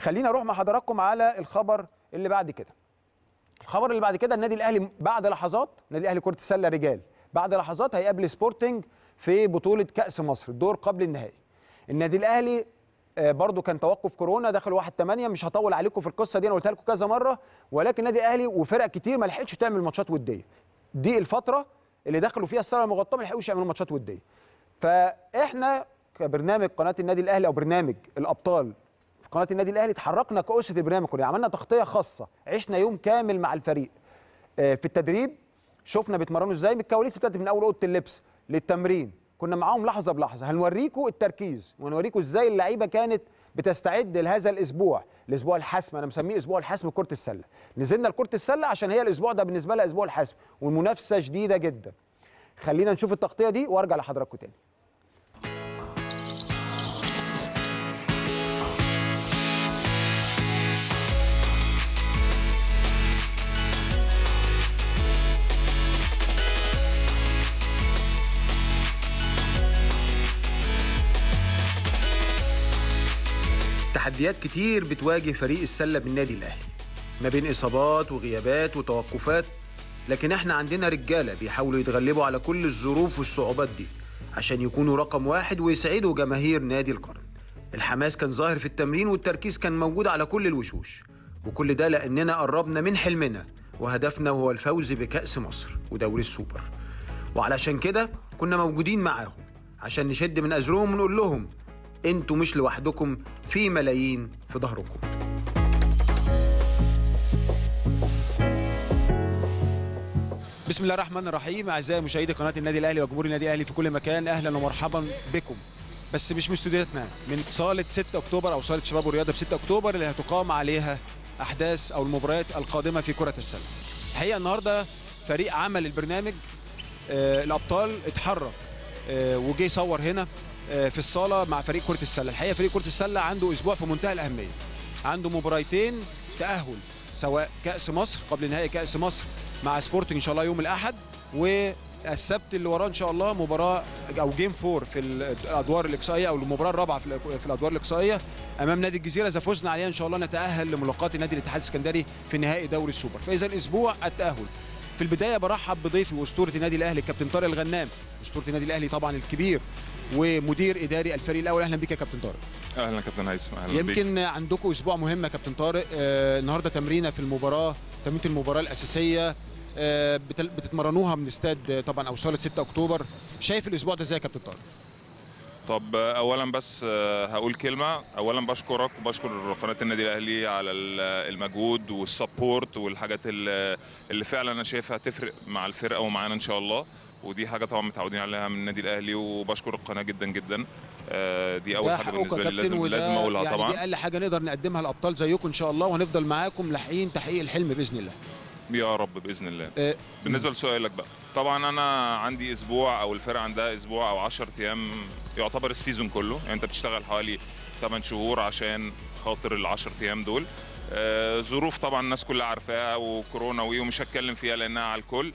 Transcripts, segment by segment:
خلينا اروح مع حضراتكم على الخبر اللي بعد كده. الخبر اللي بعد كده، النادي الاهلي بعد لحظات، النادي الاهلي كرة السلة رجال بعد لحظات هيقابل سبورتنج في بطولة كأس مصر الدور قبل النهائي. النادي الاهلي برضو كان توقف كورونا، دخل 1/8، مش هطول عليكم في القصة دي، انا قلتها لكم كذا مرة، ولكن النادي الاهلي وفرق كتير ما لحقتش تعمل ماتشات ودية. دي الفترة اللي دخلوا فيها الصالة المغطاة ما لحقوش يعملوا ماتشات ودية. فاحنا كبرنامج قناة النادي الاهلي او برنامج الابطال في قناة النادي الاهلي اتحركنا كأسرة البرنامج، كنا عملنا تغطية خاصة، عشنا يوم كامل مع الفريق في التدريب، شفنا بيتمرنوا ازاي من الكواليس، ابتدت من اول اوضه اللبس للتمرين، كنا معاهم لحظه بلحظه. هنوريكم التركيز وهنوريكم ازاي اللعيبه كانت بتستعد لهذا الاسبوع، الاسبوع الحاسم، انا مسميه اسبوع الحاسم لكره السله. نزلنا لكره السله عشان هي الاسبوع ده بالنسبه لها اسبوع الحاسم والمنافسه شديده جدا. خلينا نشوف التغطيه دي وارجع لحضراتكم تاني. تحديات كتير بتواجه فريق السلة بالنادي الأهلي، ما بين إصابات وغيابات وتوقفات، لكن احنا عندنا رجالة بيحاولوا يتغلبوا على كل الظروف والصعوبات دي عشان يكونوا رقم واحد ويسعدوا جماهير نادي القرن. الحماس كان ظاهر في التمرين والتركيز كان موجود على كل الوشوش، وكل ده لأننا قربنا من حلمنا وهدفنا وهو الفوز بكأس مصر ودوري السوبر. وعلشان كده كنا موجودين معاهم عشان نشد من أزرهم ونقول لهم انتوا مش لوحدكم، في ملايين في ظهركم. بسم الله الرحمن الرحيم. اعزائي مشاهدي قناه النادي الاهلي وجمهور النادي الاهلي في كل مكان، اهلا ومرحبا بكم، بس مش من استوديوهاتنا، من صاله 6 اكتوبر او صاله شباب والرياضه في 6 اكتوبر اللي هتقام عليها احداث او المباريات القادمه في كره السله. الحقيقه النهارده فريق عمل البرنامج الابطال اتحرك وجي يصور هنا في الصاله مع فريق كره السله. الحقيقه فريق كره السله عنده اسبوع في منتهى الاهميه، عنده مباراتين تاهل، سواء كاس مصر قبل نهائي كاس مصر مع سبورتنج ان شاء الله يوم الاحد، والسبت اللي وراه ان شاء الله مباراه او جيم 4 في الادوار الاقصائيه او المباراه الرابعه في الادوار الاقصائيه امام نادي الجزيره، اذا فزنا عليها ان شاء الله نتاهل لملاقاه نادي الاتحاد السكندري في نهائي دوري السوبر. فاذا الاسبوع التاهل. في البدايه برحب بضيفي واسطوره النادي الاهلي الكابتن طارق الغنام، اسطوره النادي الاهلي طبعا الكبير ومدير اداري الفريق الاول. اهلا بك يا كابتن طارق. اهلا كابتن هيثم. اهلا يمكن بيك. عندكم اسبوع مهم يا كابتن طارق، النهارده تمرينه في المباراه، تمرينه المباراه الاساسيه، بتتمرنوها من استاد طبعا او صاله 6 اكتوبر. شايف الاسبوع ده ازاي يا كابتن طارق؟ طب اولا بس هقول كلمه، اولا بشكرك وبشكر قناه النادي الاهلي على المجهود والسبورت والحاجات اللي فعلا انا شايفها تفرق مع الفرقه ومعانا ان شاء الله، ودي حاجه طبعا متعودين عليها من النادي الاهلي، وبشكر القناه جدا جدا. دي اول حاجه بالنسبه لي لازم اقولها يعني طبعا. دي اقل حاجه نقدر نقدمها للابطال زيكم ان شاء الله، وهنفضل معاكم لاحقين تحقيق الحلم باذن الله. يا رب باذن الله. بالنسبه لسؤالك بقى، طبعا انا عندي اسبوع او الفرقه عندها اسبوع او 10 ايام يعتبر السيزون كله، يعني انت بتشتغل حوالي 8 شهور عشان خاطر ال 10 ايام دول. ظروف طبعا الناس كلها عارفاها وكورونا ومش هتكلم فيها لانها على الكل.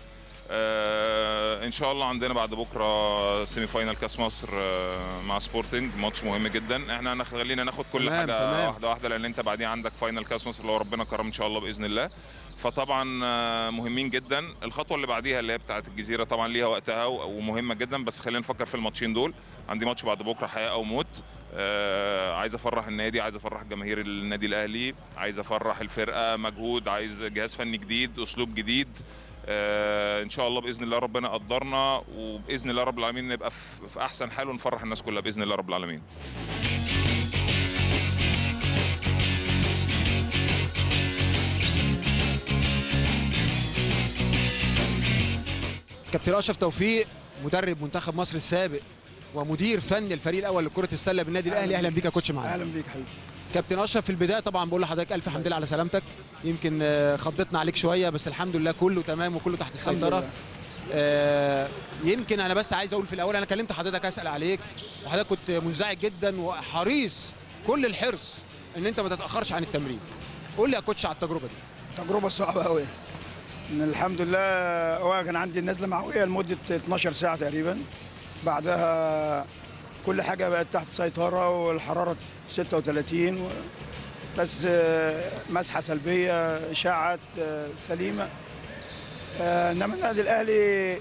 ان شاء الله عندنا بعد بكره سيمي فاينال كاس مصر مع سبورتنج، ماتش مهم جدا. احنا خلينا ناخد كل حاجه واحده واحده، لان انت بعدين عندك فاينال كاس مصر لو ربنا كرم ان شاء الله باذن الله. فطبعا مهمين جدا. الخطوه اللي بعديها اللي هي بتاعه الجزيره طبعا ليها وقتها ومهمه جدا، بس خلينا نفكر في الماتشين دول. عندي ماتش بعد بكره حياه او موت. عايز افرح النادي، عايز افرح جماهير النادي الاهلي، عايز افرح الفرقه، مجهود، عايز جهاز فني جديد، اسلوب جديد. ان شاء الله باذن الله ربنا قدرنا، وباذن الله رب العالمين نبقى في احسن حال ونفرح الناس كلها باذن الله رب العالمين. كابتن اشرف توفيق، مدرب منتخب مصر السابق ومدير فني الفريق الاول لكره السله بالنادي الاهلي، اهلا بيك يا كوتش معانا. اهلا بيك حبيبي. كابتن اشرف، في البدايه طبعا بقول لحضرتك الف حمد لله على سلامتك، يمكن خضتنا عليك شويه بس الحمد لله كله تمام وكله تحت السيطره. يمكن انا بس عايز اقول في الاول، انا كلمت حضرتك اسال عليك وحضرتك كنت منزعج جدا وحريص كل الحرص ان انت ما تتاخرش عن التمرين. قول لي يا كوتش على التجربه دي. تجربه صعبه قوي. الحمد لله هو كان عندي النزله معويه لمده 12 ساعه تقريبا، بعدها كل حاجه بقت تحت سيطره والحراره 36 بس مسحه سلبيه، اشاعات سليمه. انما النادي الاهلي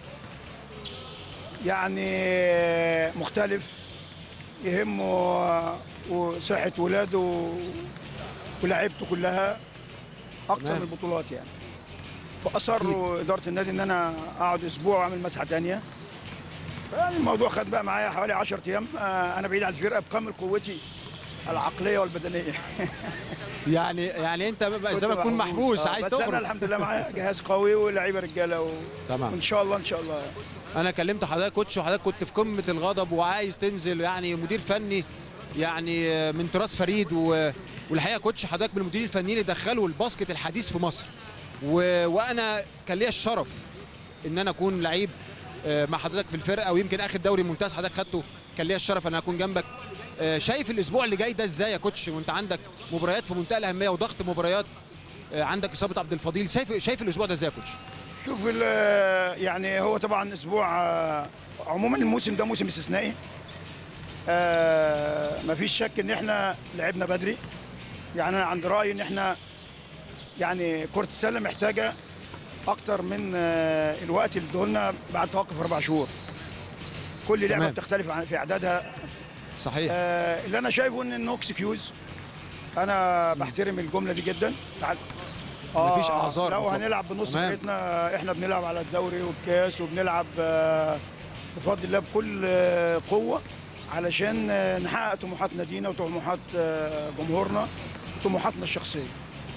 يعني مختلف، يهمه وصحه ولاده ولاعيبته كلها اكتر من البطولات يعني. فاصروا اداره النادي ان انا اقعد اسبوع واعمل مسحه ثانيه. يعني الموضوع خد بقى معايا حوالي 10 ايام. انا بعيد عن الفرقه بكامل قوتي العقليه والبدنيه. يعني انت زي ما تكون محبوس عايز تخرج. بس انا الحمد لله معايا جهاز قوي ولاعيبه رجاله تمام. وان شاء الله ان شاء الله. انا كلمت حضرتك كوتش وحضرتك كنت في قمه الغضب وعايز تنزل، يعني مدير فني يعني من طراز فريد، والحقيقه كوتش حضرتك من المديرين الفنيين اللي دخلوا الباسكت الحديث في مصر، وانا كان ليا الشرف ان انا اكون لعيب مع حضرتك في الفرقه، ويمكن اخر دوري ممتاز حضرتك خدته كان ليا الشرف ان اكون جنبك. شايف الاسبوع اللي جاي ده ازاي يا كوتش، وانت عندك مباريات في منتهى الاهميه وضغط مباريات، عندك اصابه عبد الفضيل، شايف الاسبوع ده ازاي يا كوتش؟ شوف يعني هو طبعا اسبوع، عموما الموسم ده موسم استثنائي. مفيش شك ان احنا لعبنا بدري. يعني انا عندي راي ان احنا يعني كرة السله محتاجه اكتر من الوقت اللي ادولنا بعد توقف 4 شهور. كل لعبه بتختلف في اعدادها. صحيح. اللي انا شايفه ان النو اكسكيوز. انا بحترم الجمله دي جدا. مفيش اعذار. لو هنلعب بنص فرقتنا، احنا بنلعب على الدوري والكاس وبنلعب بفضل الله بكل قوه علشان نحقق طموحات نادينا وطموحات جمهورنا وطموحاتنا الشخصيه.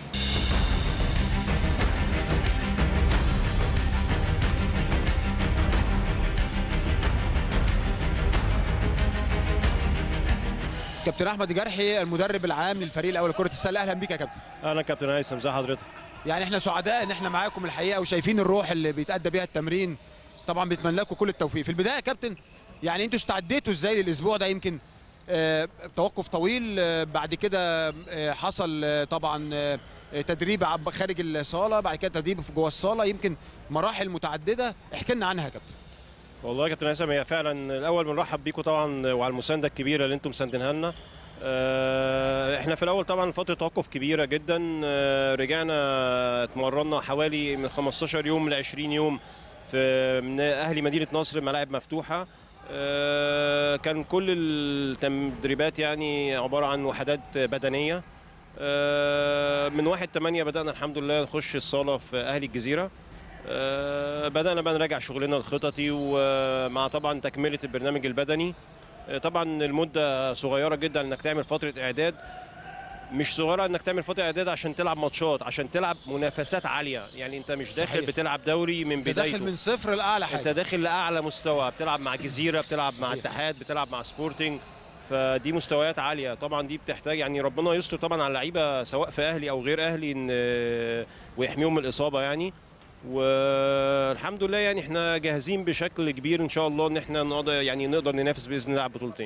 كابتن احمد جرحي المدرب العام للفريق الاول لكره السله، اهلا بيك يا كابتن. اهلا كابتن هيثم، ازي حضرتك؟ يعني احنا سعداء ان احنا معاكم الحقيقه، وشايفين الروح اللي بيتأدى بيها التمرين. طبعا بنتمنى لكم كل التوفيق. في البدايه يا كابتن، يعني انتوا استعديتوا ازاي للاسبوع ده؟ يمكن توقف طويل، بعد كده حصل طبعا تدريب خارج الصاله، بعد كده تدريب جوه الصاله، يمكن مراحل متعدده، احكي لنا عنها يا كابتن. والله يا كابتن هيثم، هي فعلا الاول بنرحب بيكم طبعا وعلى المسانده الكبيره اللي انتم مساندينها لنا. احنا في الاول طبعا فتره توقف كبيره جدا، رجعنا اتمرنا حوالي من 15 يوم ل 20 يوم في من اهلي مدينه نصر، ملاعب مفتوحه. كان كل التدريبات يعني عباره عن وحدات بدنيه. من 1/8 بدانا الحمد لله نخش الصاله في اهلي الجزيره. بدأنا بقى نراجع شغلنا الخططي، ومع طبعا تكملة البرنامج البدني. طبعا المدة صغيرة جدا انك تعمل فترة اعداد، مش صغيرة انك تعمل فترة اعداد عشان تلعب ماتشات، عشان تلعب منافسات عالية. يعني انت مش داخل صحيح. بتلعب دوري من بدايته، داخل من صفر لأعلى حاجة، انت داخل لأعلى مستوى، بتلعب مع جزيرة، بتلعب مع اتحاد، بتلعب مع سبورتنج. فدي مستويات عالية طبعا، دي بتحتاج يعني ربنا يستر طبعا على اللعيبة سواء في اهلي او غير اهلي ويحميهم من الإصابة يعني. والحمد لله يعني احنا جاهزين بشكل كبير ان شاء الله ان احنا نقدر ننافس باذن الله على البطولتين.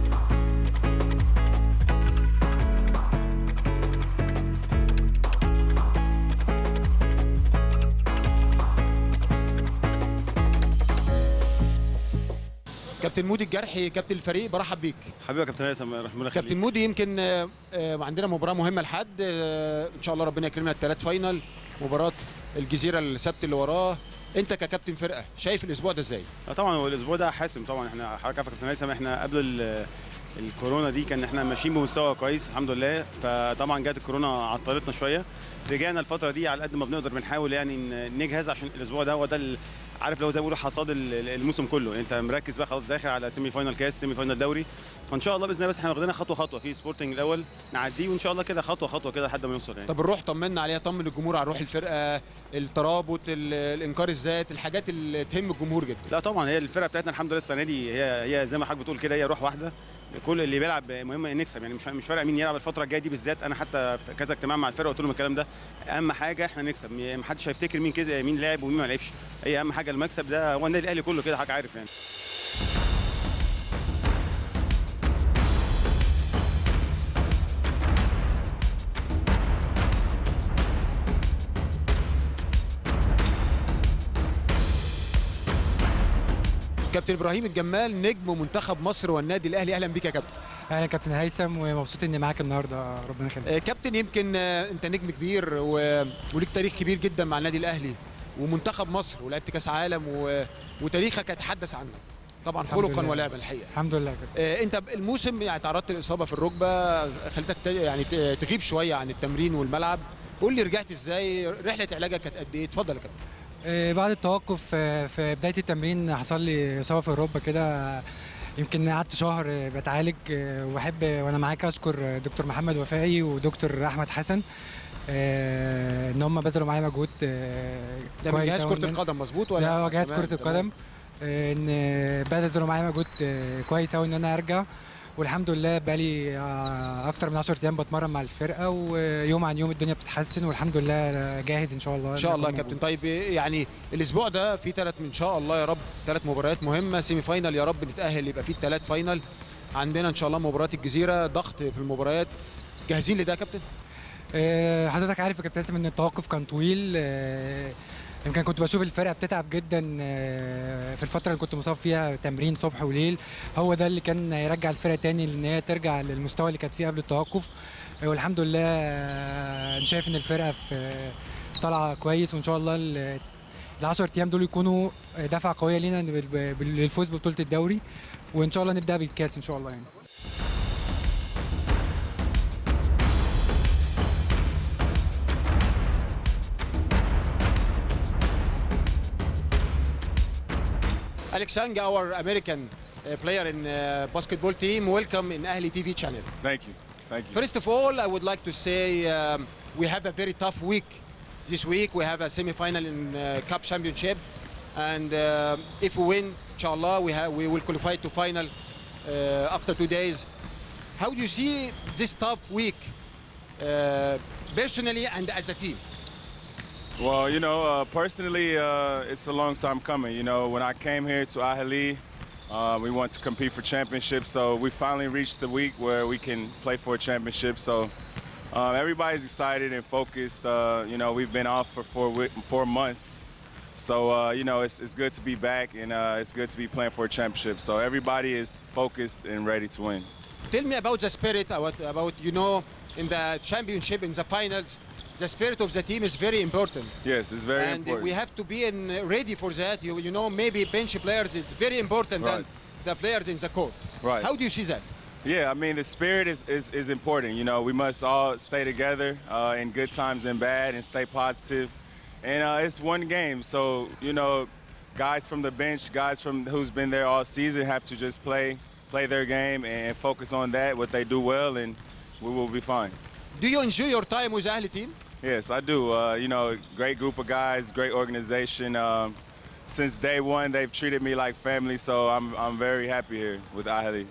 كابتن مودي الجرحي كابتن الفريق، برحب بيك. حبيبي يا كابتن هيثم، ربنا يخليك. كابتن مودي، يمكن عندنا مباراه مهمه لحد ان شاء الله ربنا يكرمنا الثلاث فاينل، مباراه الجزيره السبت اللي وراه. انت ككابتن فرقه شايف الاسبوع ده ازاي؟ طبعا هو الاسبوع ده حاسم طبعا. احنا حضرتك يا كابتن هيثم، احنا قبل الكورونا دي كان احنا ماشيين بمستوى كويس الحمد لله. فطبعا جت الكورونا عطلتنا شويه، رجعنا الفتره دي على قد ما بنقدر بنحاول يعني نجهز عشان الاسبوع ده هو ده عارف لو زي ما بيقولوا حصاد الموسم كله. انت مركز بقى خلاص داخل على سيمي فاينال كاس، سيمي فاينال دوري. فان شاء الله باذن الله بس احنا واخدينها خطوه خطوه في سبورتنج الاول نعديه، وان شاء الله كده خطوه خطوه كده لحد ما نوصل يعني. طب الروح طمنا عليها، طمن الجمهور على روح الفرقه، الترابط، الانكار الذات، الحاجات اللي تهم الجمهور جدا. لا طبعا هي الفرقه بتاعتنا الحمد لله السنه دي هي زي ما حضرتك بتقول كده، هي روح واحده. كل اللي بيلعب مهم نكسب يعني، مش فارقه مين يلعب الفتره الجايه دي بالذات. انا حتى في كذا اجتماع مع الفرقه قلت لهم الكلام ده، اهم حاجه احنا نكسب. ما حدش هيفتكر مين لعب ومين ما لعبش، هي اهم حاجه المكسب. ده هو النادي الاهلي كله كده حاجه عارف يعني. كابتن ابراهيم الجمال نجم منتخب مصر والنادي الاهلي، اهلا بيك يا كابتن. اهلا كابتن هيثم، ومبسوط اني معاك النهارده، ربنا يخليك. كابتن، يمكن انت نجم كبير وليك تاريخ كبير جدا مع النادي الاهلي ومنتخب مصر، ولعبت كاس عالم وتاريخك يتحدث عنك طبعا خلقا ولعبا الحقيقه. الحمد لله كابتن. انت الموسم يعني تعرضت لاصابه في الركبه خلتك يعني تغيب شويه عن التمرين والملعب. قول لي رجعت ازاي؟ رحله علاجك كانت قد ايه؟ اتفضل يا كابتن. بعد التوقف في بدايه التمرين حصل لي اصابه في الركبه كده، يمكن قعدت شهر بتعالج. وبحب وانا معاك اشكر دكتور محمد وفائي ودكتور احمد حسن ان هم بذلوا معايا مجهود ده من جهاز كره القدم مظبوط ولا؟ لا، هو جهاز كره القدم. ان بذلوا معايا مجهود كويس قوي ان انا ارجع، والحمد لله بقالي اكتر من 10 ايام بتمرن مع الفرقه، ويوم عن يوم الدنيا بتتحسن، والحمد لله جاهز ان شاء الله. ان شاء الله يا كابتن. طيب يعني الاسبوع ده في ان شاء الله يا رب 3 مباريات مهمه، سيمي فاينال يا رب نتاهل يبقى في 3 فاينال. عندنا ان شاء الله مباريات الجزيره، ضغط في المباريات، جاهزين لده يا كابتن؟ حضرتك عارف يا كابتن هيثم ان التوقف كان طويل. يمكن كنت بشوف الفرقه بتتعب جدا في الفتره اللي كنت مصاب فيها، تمرين صبح وليل. هو ده اللي كان يرجع الفرقه تاني ان هي ترجع للمستوى اللي كانت فيه قبل التوقف. والحمد لله انا شايف ان الفرقه طالعه كويس، وان شاء الله ال10 ايام دول يكونوا دفعه قويه لينا للفوز ببطوله الدوري، وان شاء الله نبدا بالكاس ان شاء الله يعني. Alexander, our American player in basketball team, welcome in Ahli TV channel. Thank you. Thank you. First of all, I would like to say we have a very tough week. This week we have a semi-final in Cup Championship, and if we win, inshallah, we will qualify to final after 2 days. How do you see this tough week personally and as a team? Well, you know, personally, it's a long time coming. You know, when I came here to Ahli, we want to compete for championship. So we finally reached the week where we can play for a championship. So everybody's excited and focused. You know, we've been off for 4 months. So, you know, it's good to be back, and it's good to be playing for a championship. So everybody is focused and ready to win. Tell me about the spirit, about you know, in the championship, in the finals. The spirit of the team is very important. Yes, it's very important. And we have to be ready for that. You know, maybe bench players is very important than the players in the court. Right. How do you see that? Yeah, I mean, the spirit is important. You know, we must all stay together in good times and bad and stay positive. And it's one game. So, you know, guys from the bench, guys from who's been there all season have to just play their game and focus on that, what they do well, and we will be fine. Do you enjoy your time with the Ahli team? Yes, I do. You know, great group of guys, great organization. Since day one, they've treated me like family, so I'm very happy here with Ahli.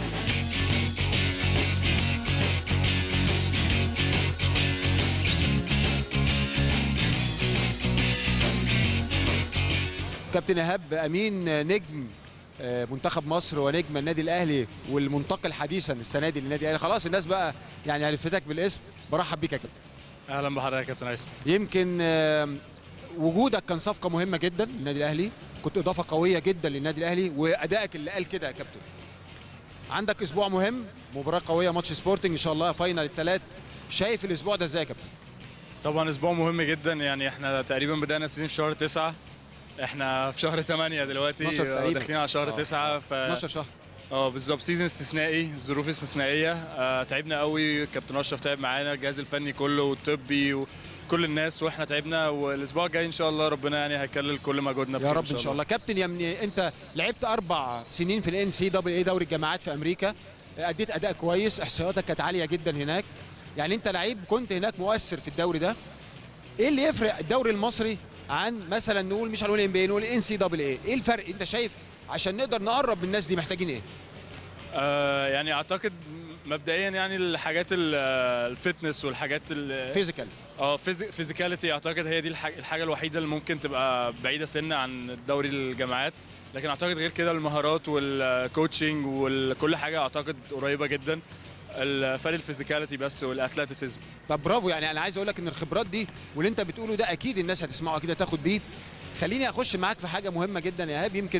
كابتن إيهاب أمين، نجم منتخب مصر ونجم النادي الاهلي والمنتقل حديثا السنه دي للنادي الاهلي، خلاص الناس بقى يعني عرفتك بالاسم. برحب بيك يا كابتن. اهلا بحضرتك يا كابتن هيثم. يمكن وجودك كان صفقه مهمه جدا للنادي الاهلي، كنت اضافه قويه جدا للنادي الاهلي، وادائك اللي قال كده يا كابتن. عندك اسبوع مهم، مباراه قويه، ماتش سبورتنج ان شاء الله فاينل الثلاث. شايف الاسبوع ده ازاي يا كابتن؟ طبعا اسبوع مهم جدا، يعني احنا تقريبا بدانا السيزون في شهر 9، احنا في شهر 8 دلوقتي، داخلين على شهر 9. 12 شهر بالظبط. سيزون استثنائي، الظروف استثنائيه. تعبنا قوي، كابتن اشرف تعب معانا، الجهاز الفني كله والطبي وكل الناس، واحنا تعبنا. والاسبوع الجاي ان شاء الله ربنا يعني هيكلل كل مجهودنا يا رب ان شاء الله. كابتن يا مني، انت لعبت 4 سنين في الNCAA دوري الجامعات في امريكا، اديت اداء كويس، احصائياتك كانت عاليه جدا هناك، يعني انت لعيب كنت هناك مؤثر في الدوري ده. ايه اللي يفرق الدوري المصري عن مثلا نقول مش هنقول NBA، نقول NCAA؟ ايه الفرق انت شايف عشان نقدر نقرب من الناس دي؟ محتاجين ايه؟ يعني اعتقد مبدئيا يعني الحاجات الفتنس والحاجات الفيزيكال، فيزيكاليتي، اعتقد هي دي الحاجه الوحيده اللي ممكن تبقى بعيده سنه عن دوري الجامعات. لكن اعتقد غير كده المهارات والكوتشنج وكل حاجه اعتقد قريبه جدا. الفرق الفيزيكاليتي بس والاتلتيسيزم. طب برافو، يعني انا عايز اقول لك ان الخبرات دي واللي انت بتقوله ده اكيد الناس هتسمعه، اكيد هتاخد بيه. خليني اخش معاك في حاجه مهمه جدا يا ايهاب. يمكن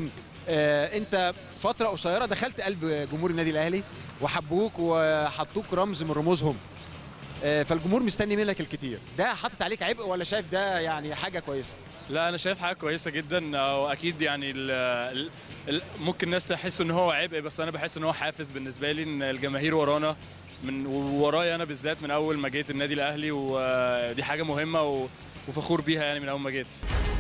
انت فتره قصيره دخلت قلب جمهور النادي الاهلي وحبوك وحطوك رمز من رموزهم، فالجمهور مستني منك الكتير. ده حاطط عليك عبء ولا شايف ده يعني حاجه كويسه؟ لا انا شايف حاجه كويسه جدا، واكيد يعني ممكن الناس تحس ان هو عبء، بس انا بحس ان هو حافز بالنسبه لي، ان الجماهير ورانا من ورايا انا بالذات من اول ما جيت النادي الاهلي، ودي حاجه مهمه وفخور بيها يعني من اول ما جيت.